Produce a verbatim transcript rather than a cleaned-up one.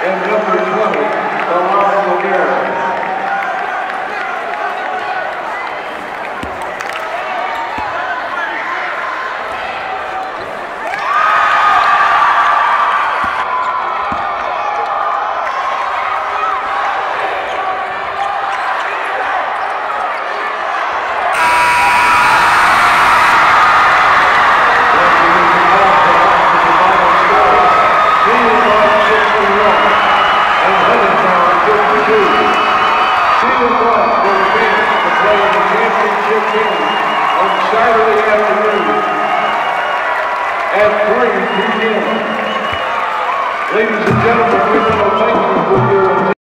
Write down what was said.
and number twenty, Alonzo Garrett. Saturday afternoon at three p m Ladies and gentlemen, we want to thank you for your